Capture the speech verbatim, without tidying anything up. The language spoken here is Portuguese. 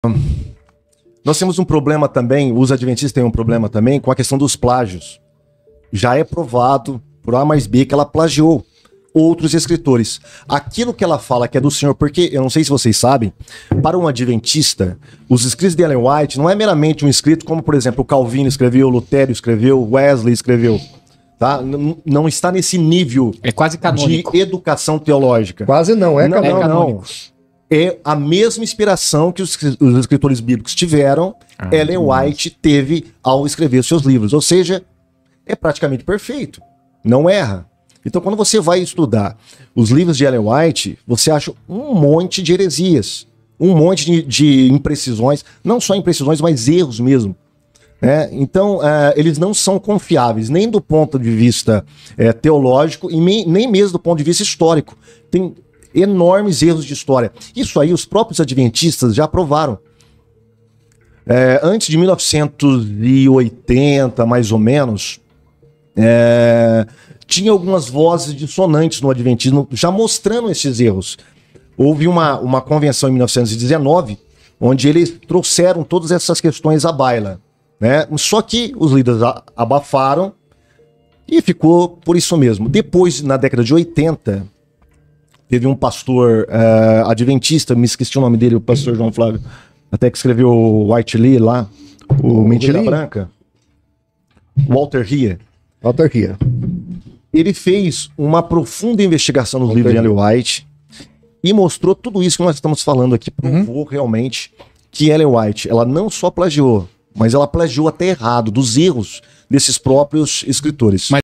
Nós temos um problema também, os adventistas têm um problema também com a questão dos plágios. Já é provado por A mais B que ela plagiou outros escritores. Aquilo que ela fala que é do Senhor, porque, eu não sei se vocês sabem, para um adventista, os escritos de Ellen White não é meramente um escrito como, por exemplo, o Calvino escreveu, Lutero escreveu, Wesley escreveu. Tá? N- não está nesse nível É quase canônico. de educação teológica. Quase não, é Não, canônico. não, não. canônico. É a mesma inspiração que os, os escritores bíblicos tiveram, Ah, Ellen White teve ao escrever seus livros. Ou seja, é praticamente perfeito. Não erra. Então, quando você vai estudar os livros de Ellen White, você acha um monte de heresias, um monte de, de imprecisões, não só imprecisões, mas erros mesmo. Né? Então, uh, eles não são confiáveis, nem do ponto de vista uh, teológico e nem, nem mesmo do ponto de vista histórico. Tem enormes erros de história. Isso aí os próprios adventistas já provaram. É, antes de mil novecentos e oitenta, mais ou menos, é, tinha algumas vozes dissonantes no adventismo, já mostrando esses erros. Houve uma, uma convenção em mil novecentos e dezenove, onde eles trouxeram todas essas questões à baila. Né? Só que os líderes a- abafaram e ficou por isso mesmo. Depois, na década de oitenta... teve um pastor uh, adventista, me esqueci o nome dele, o pastor João Flávio, até que escreveu o White Lee lá, o, O Mentira Lee? Branca, Walter Rea. Autarquia. Ele fez uma profunda investigação nos Walter livros de Rea. Ellen White e mostrou tudo isso que nós estamos falando aqui, provou realmente que Ellen White, ela não só plagiou, mas ela plagiou até errado, dos erros desses próprios escritores. Mas